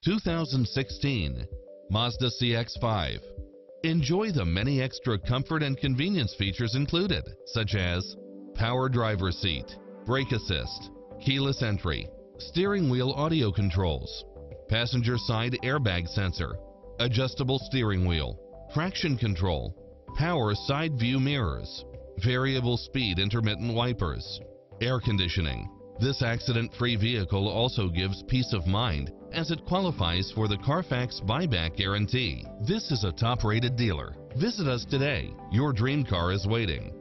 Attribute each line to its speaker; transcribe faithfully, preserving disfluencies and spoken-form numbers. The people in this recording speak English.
Speaker 1: two thousand sixteen Mazda C X five. Enjoy the many extra comfort and convenience features included, such as power driver seat, brake assist, keyless entry, steering wheel audio controls, passenger side airbag sensor, adjustable steering wheel, traction control, power side view mirrors, variable speed intermittent wipers, air conditioning. This accident-free vehicle also gives peace of mind as it qualifies for the Carfax buyback guarantee. This is a top-rated dealer. Visit us today. Your dream car is waiting.